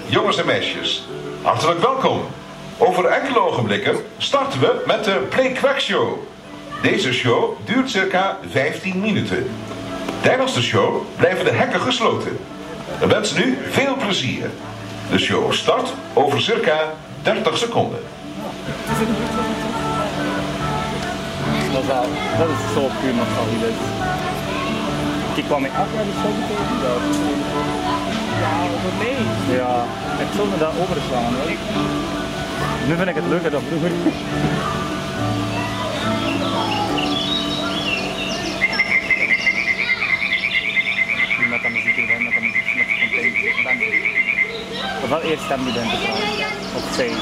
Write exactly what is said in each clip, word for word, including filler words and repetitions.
jongens en meisjes. Hartelijk welkom. Over enkele ogenblikken starten we met de Play Quack Show. Deze show duurt circa vijftien minuten. Tijdens de show blijven de hekken gesloten. We wensen u veel plezier. De show start over circa dertig seconden. Dat is, wel, dat is zo puur nostalgie. Ik kwam in af naar de show tegen. Ja, dat nee. Ja, ik zal me daar over slaan. Hoor. Nu vind ik het leuker dan vroeger. Met de muziek erbij, met de muziek, met de content. Dank je. Of wel eerst stem die bent of twee.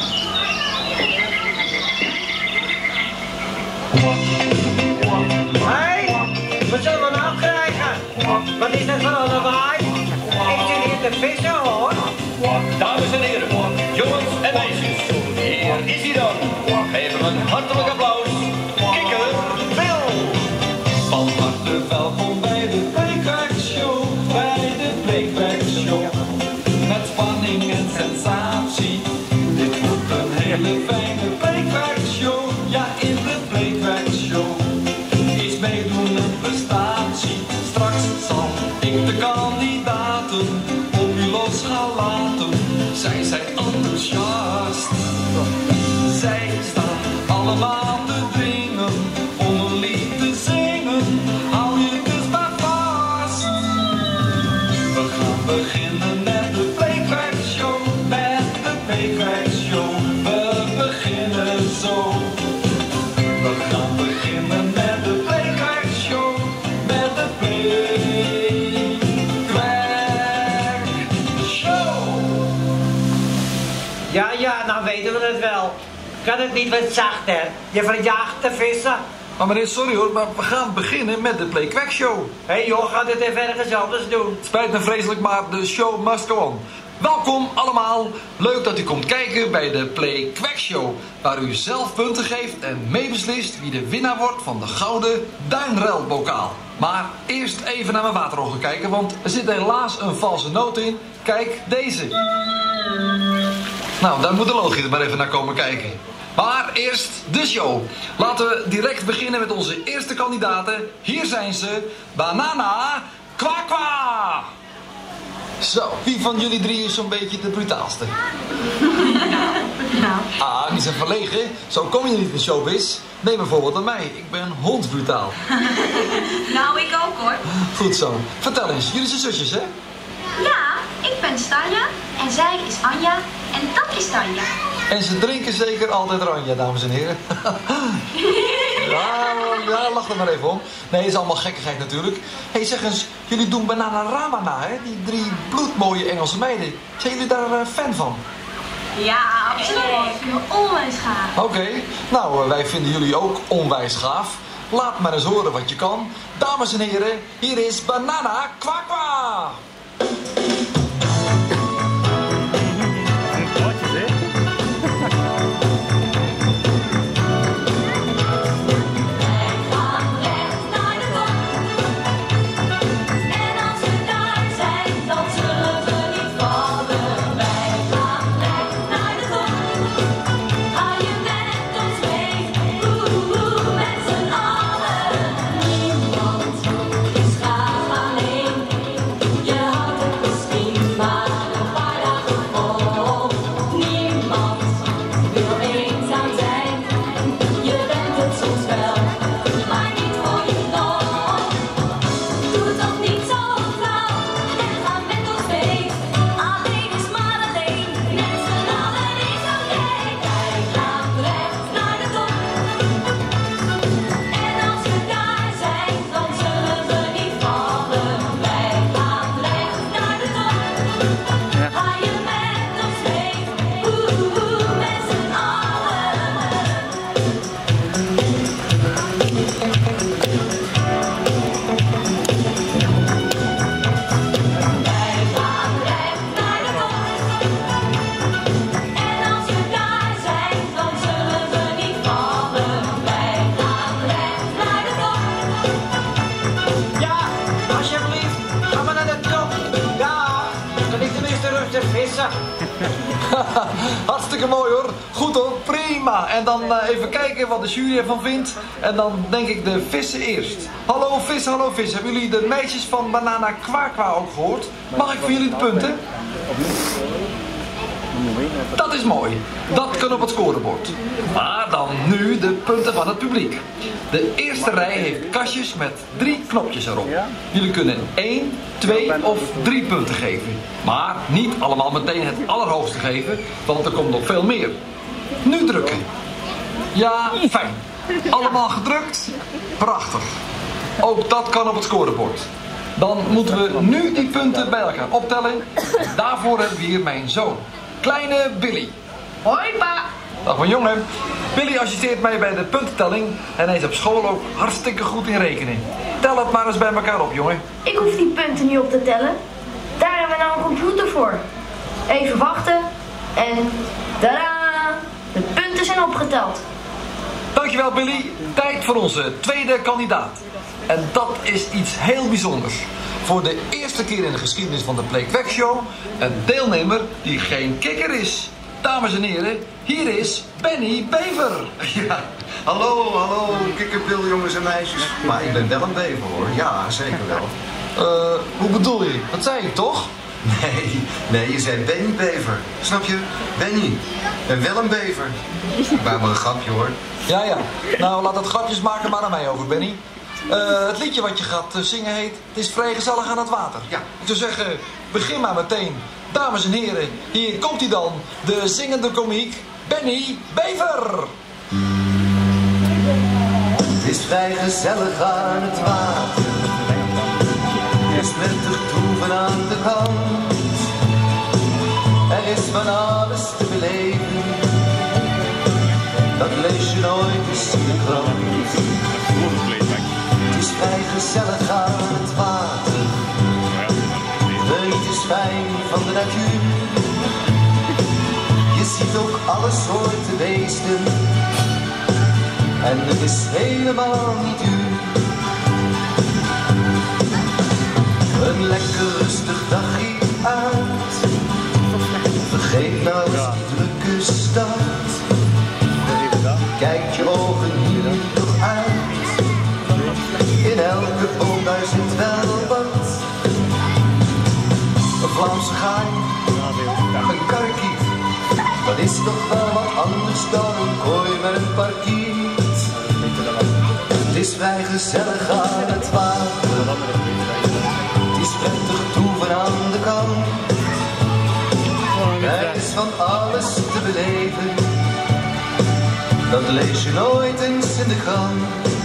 Hé, wat zullen we nou krijgen? Wat is dat voor een lawaai? Ik zit hier te vissen hoor. Dames en heren, jongens en meisjes, hier is hij dan. Geef hem een hartelijk applaus. Kikker Wil. Van harte welkom bij de Play Quack Show, bij de Play Quack Show. Met spanning en sensatie, dit wordt een hele fijne Play Quack Show. Ja, in de Play Quack Show is meedoen een prestatie. Straks zal ik de kandidaten op u los gaan laten. Zij zijn enthousiast. Zij staan allemaal te dringen om een lied te zingen. Hou je dus maar vast. We gaan beginnen met de Play Quack Show. Met de Play Quack Show. We beginnen zo. We gaan beginnen met de Play Quack Show. Met de Play Quack Show. Ja, ja, nou weten we het wel. Kan het niet wat zachter? Je verjaagt de vissen. Maar meneer, sorry hoor, maar we gaan beginnen met de Play Quack Show. Hé hey joh, gaat het even ergens anders doen. Spijt me vreselijk, maar de show must go on. Welkom allemaal. Leuk dat u komt kijken bij de Play Quack Show. Waar u zelf punten geeft en meebeslist wie de winnaar wordt van de gouden duinrelbokaal. Maar eerst even naar mijn waterogen kijken, want er zit helaas een valse noot in. Kijk, deze. Nou, daar moet de logisch maar even naar komen kijken. Maar eerst de show. Laten we direct beginnen met onze eerste kandidaten. Hier zijn ze. Banana Kwakwa. Zo, wie van jullie drie is zo'n beetje de brutaalste? Ah, niet zo verlegen. Zo kom je niet in de showbiz. Neem bijvoorbeeld aan mij. Ik ben hondsbrutaal. Nou, ik ook hoor. Goed zo. Vertel eens, jullie zijn zusjes, hè? Ja, ik ben Stanja en zij is Anja en dat is Tanja. En ze drinken zeker altijd oranje, dames en heren. Ja, ja, lach er maar even om. Nee, het is allemaal gekkigheid natuurlijk. Hé, hey, zeg eens, jullie doen Bananarama na, hè? Die drie bloedmooie Engelse meiden. Zijn jullie daar uh, fan van? Ja, absoluut. Ik vind me onwijs gaaf. Oké, okay. Nou, uh, wij vinden jullie ook onwijs gaaf. Laat maar eens horen wat je kan. Dames en heren, hier is Banana Kwakwa. Yeah. rustig vissen. Hartstikke mooi hoor. Goed hoor, prima. En dan uh, even kijken wat de jury ervan vindt. En dan denk ik de vissen eerst. Hallo vissen, hallo vissen. Hebben jullie de meisjes van Banana Kwakwa ook gehoord? Mag ik voor jullie de punten? Dat is mooi. Dat kan op het scorebord. Maar dan nu de punten van het publiek. De eerste rij heeft kastjes met drie knopjes erop. Jullie kunnen één, twee of drie punten geven. Maar niet allemaal meteen het allerhoogste geven, want er komt nog veel meer. Nu drukken. Ja, fijn. Allemaal gedrukt? Prachtig. Ook dat kan op het scorebord. Dan moeten we nu die punten bij elkaar optellen. Daarvoor hebben we hier mijn zoon. Kleine Billy. Hoi pa. Dag mijn jongen. Billy assisteert mij bij de puntentelling en hij is op school ook hartstikke goed in rekenen. Tel het maar eens bij elkaar op, jongen. Ik hoef die punten niet op te tellen. Daar hebben we nou een computer voor. Even wachten en tadaa! De punten zijn opgeteld. Dankjewel Billy. Tijd voor onze tweede kandidaat. En dat is iets heel bijzonders. Voor de eerste keer in de geschiedenis van de Play Quack Show een deelnemer die geen kikker is. Dames en heren, hier is Benny Bever. Ja, hallo, hallo, kikkerpil jongens en meisjes. Maar ik ben wel een bever hoor, ja, zeker wel. Uh, hoe bedoel je? Dat zei je toch? Nee, nee, je zei Benny Bever. Snap je? Benny. En wel een bever. Maar maar een grapje hoor. Ja, ja. Nou, laat dat grapjes maken maar aan mij over, Benny. Uh, het liedje wat je gaat uh, zingen heet Het is vrij gezellig aan het water. Ja. Ik zou zeggen, begin maar meteen. Dames en heren, hier komt hij dan. De zingende komiek, Benny Bever. Het is vrij gezellig aan het water. Het is prettig toeven aan de kant. Er is van alles te beleven. Dat lees je nooit eens in de krant. Het is vrij gezellig aan het water. Het is fijn van de natuur. Je ziet ook alle soorten beesten. En het is helemaal niet duur. Een lekker rustig dagje uit. Vergeet nou eens die drukke stad. Kijk je ogen hier toch uit. In elke boom daar zit wel wat. Een Vlaamse gaai, een karkiet. Dat is toch wel wat anders dan een kooi met een parkiet. Het is vrij gezellig aan het water. Het is prettig toeven aan de kant. Er is van alles te beleven. Dat lees je nooit eens in de krant.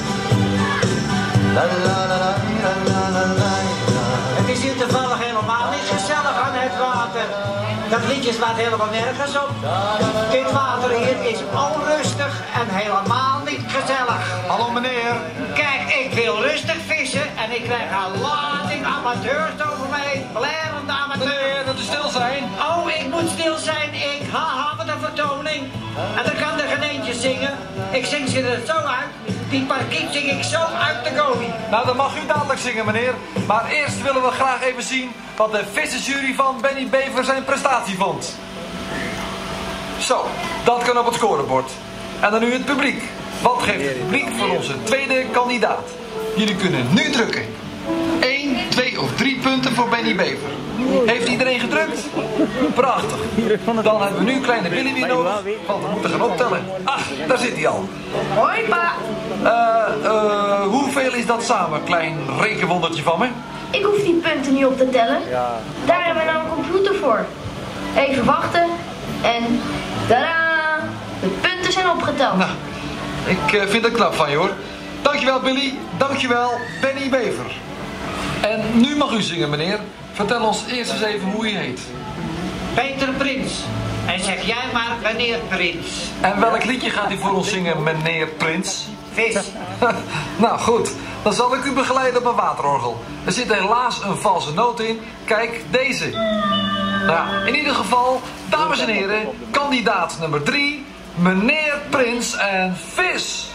La la la la la la la la. Het is hier toevallig helemaal niet gezellig aan het water. Dat liedje slaat helemaal nergens op. Dit water hier is onrustig en helemaal niet gezellig. Hallo meneer. Kijk, ik wil rustig vissen en ik krijg een lading amateurs over mij. Blerende amateurs. Meneer, dat u stil zijn. Oh, ik moet stil zijn. Ik, haha, wat een vertoning. En dan kan er geen eentje zingen. Ik zing ze er zo uit. Die parkiet zing ik zo uit de gooi. Nou, dan mag u dadelijk zingen, meneer. Maar eerst willen we graag even zien wat de vissersjury van Benny Bever zijn prestatie vond. Zo, dat kan op het scorebord. En dan nu het publiek. Wat geeft het publiek voor onze tweede kandidaat? Jullie kunnen nu drukken. één, twee of drie punten voor Benny Bever. Heeft iedereen gedrukt? Prachtig. Dan hebben we nu kleine Billy weer nodig, want we moeten gaan optellen. Ach, daar zit hij al. Hoi pa. Eh, uh, hoeveel is dat samen, klein rekenwondertje van me? Ik hoef die punten niet op te tellen. Daar hebben we nou een computer voor. Even wachten en tadaa! De punten zijn opgeteld. Nou, ik uh, vind het knap van je hoor. Dankjewel Billy, dankjewel Benny Bever. En nu mag u zingen meneer. Vertel ons eerst eens even hoe je heet. Peter Prins. En zeg jij maar meneer Prins. En welk liedje gaat u voor ons zingen, meneer Prins? Vis. Nou goed, dan zal ik u begeleiden op een waterorgel. Er zit helaas een valse noot in. Kijk, deze. Nou ja, in ieder geval, dames en heren, kandidaat nummer drie, meneer Prins en vis.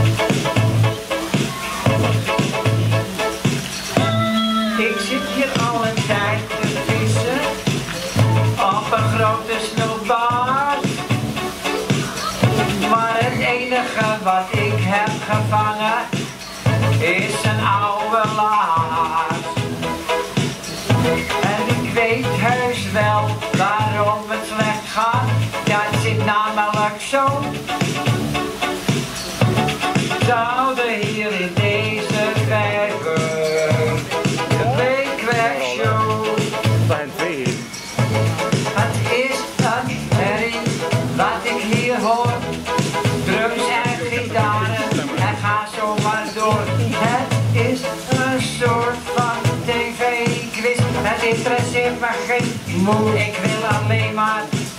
Ik zit hier al interesseert me geen moe. Ik wil alleen maar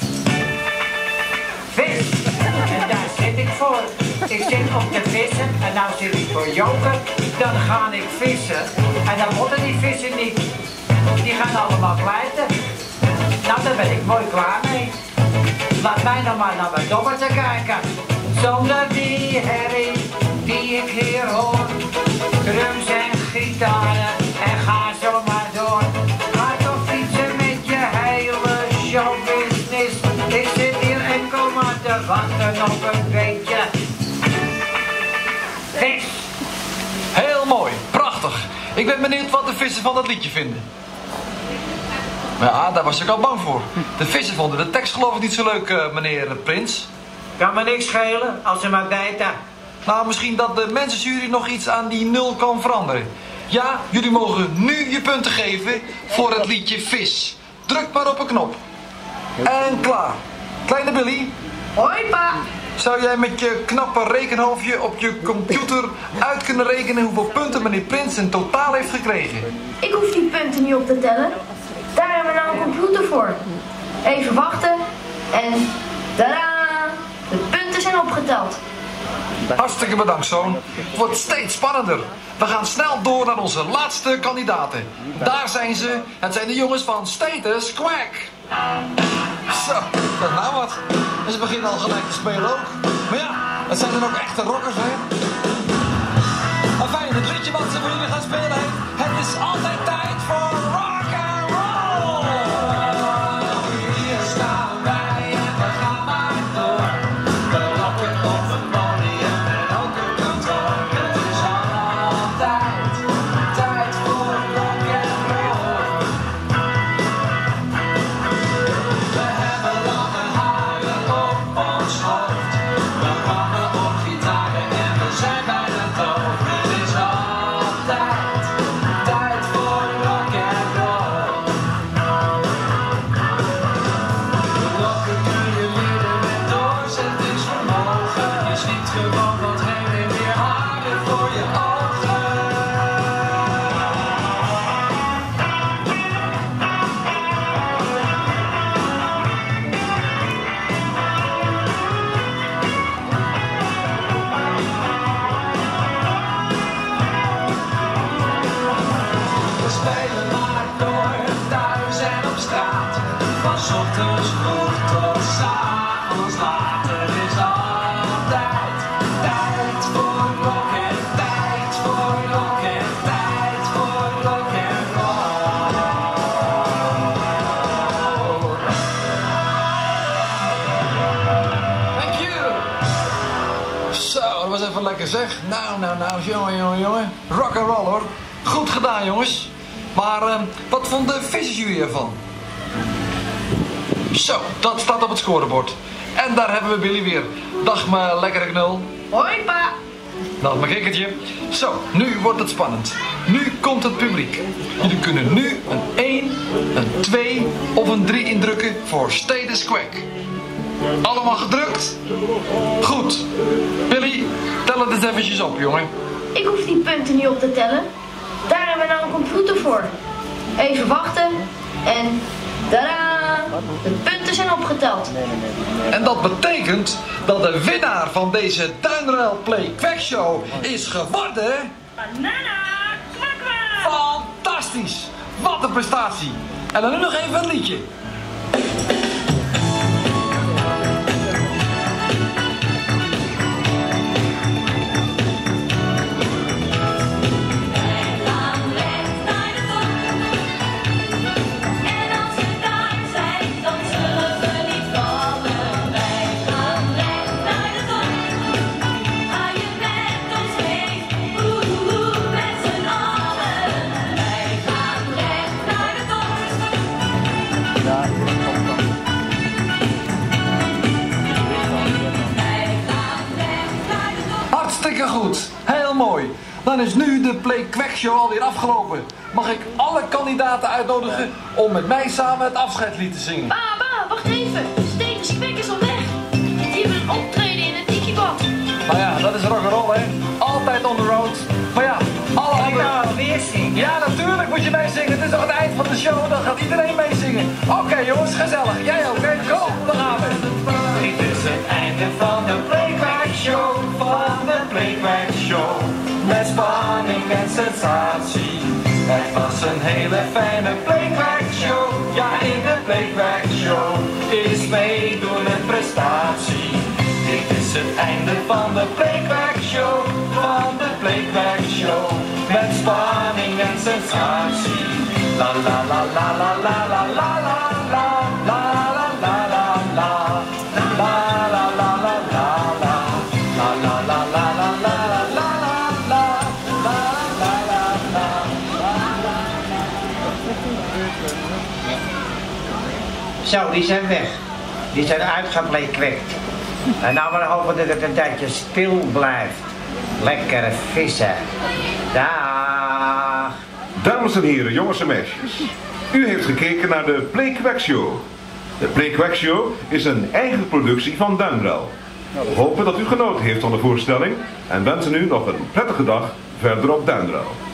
vis. En daar zit ik voor. Ik zit op te vissen en nou zit ik voor joker. Dan ga ik vissen en dan moeten die vissen niet. Die gaan allemaal kwijten. Nou, daar ben ik mooi klaar mee. Laat mij dan maar naar mijn dobbertje kijken. Zonder die herrie die ik hier hoor. Drums en gitaren en ga zo maar door. Ga toch fietsen met je hele showbusiness. Ik zit hier enkel maar te wachten op een beetje vis. Heel mooi, prachtig. Ik ben benieuwd wat de vissen van dat liedje vinden. Ja, daar was ik al bang voor. De vissen vonden de tekst geloof ik niet zo leuk, uh, meneer Prins. Kan me niks schelen als ze maar bijten. Nou, misschien dat de mensenjury nog iets aan die nul kan veranderen. Ja, jullie mogen nu je punten geven voor het liedje Vis. Druk maar op een knop. En klaar. Kleine Billy. Hoi pa. Zou jij met je knappe rekenhoofdje op je computer uit kunnen rekenen hoeveel punten meneer Prins in totaal heeft gekregen? Ik hoef die punten niet op te tellen. Daar hebben we nou een computer voor. Even wachten en tadaa! De punten zijn opgeteld. Hartstikke bedankt, zoon. Het wordt steeds spannender. We gaan snel door naar onze laatste kandidaten. Daar zijn ze. Het zijn de jongens van Status Quack. Zo, dat nou wat. En ze beginnen al gelijk te spelen ook. Maar ja, het zijn dan ook echte rockers, hè. Enfin, het liedje wat ze voor jullie gaan spelen heeft. Het is altijd tijd voor rock and roll. Hier staan wij en we gaan maar door. We rocken op een podium en ook een kantoor. Het is altijd tijd voor rock and roll. We hebben lange haren op ons hoofd. We rammen op gitaren en we zijn bijna doof. Het is altijd tijd voor rock and roll. We rocken nu je lieden met doorzettingsvermogen. Je schiet gewoon wat heen en weer harder voor je ogen. We spelen maar door, thuis en op straat. Van 's ochtends vroeg tot 's avonds laat. Er is altijd tijd voor rock en tijd voor rock en tijd voor rock and roll. Thank you. Zo, dat was even lekker zeg. Nou, nou, nou, jongen, jongen, jongen. Rock and roll hoor. Goed gedaan, jongens. Maar uh, wat vond de vissersjury ervan? Zo, dat staat op het scorebord. En daar hebben we Billy weer. Dag mijn lekkere knul. Hoi pa. Dag mijn kikkertje. Zo, nu wordt het spannend. Nu komt het publiek. Jullie kunnen nu een één, een twee of een drie indrukken voor Status Quack. Allemaal gedrukt? Goed. Billy, tel het eens eventjes op, jongen. Ik hoef die punten niet op te tellen. Daar hebben we nou een computer voor. Even wachten en tadaa! De punten zijn opgeteld. En dat betekent dat de winnaar van deze Duinruil Play Quack Show is geworden... Banana kwakwa! Fantastisch! Wat een prestatie! En dan nu nog even een liedje. Hartstikke goed, heel mooi. Dan is nu de Play Quack Show alweer afgelopen. Mag ik alle kandidaten uitnodigen om met mij samen het afscheidslied te zingen? Pa, pa, wacht even. Status Quack is al weg. Die hebben een optreden in het Tikibad. Nou ja, dat is rock'n'roll hè. Altijd on the road. Maar ja, alle Kijk andere... nou, weer meezingen? Ja, natuurlijk moet je meezingen. Het is nog het eind van de show, dan gaat iedereen meezingen. Oké okay, jongens, gezellig. Jij ook, hè? Kom, daar gaan we. Dit is het einde van de Playback Show, van de Playback Show. Met spanning en sensatie. Het was een hele fijne Playback Show. Ja, in de Playback Show is meedoen een prestatie. Dit is het einde van de Playback Show, van de Playback Show. Met spanning en sensatie. La la la la la la la la la la la la la la la. La la la la la la. La la la la la la la la la. La la la la. Zo, die zijn weg. Die zijn uitgeplaykwekt. En nou maar hopen dat het een tijdje stil blijft. Lekkere vissen. Dag. Dames en heren, jongens en meisjes. U heeft gekeken naar de Playback Show. De Playback Show is een eigen productie van Duinrel. We hopen dat u genoten heeft van de voorstelling en wensen u nog een prettige dag verder op Duinrel.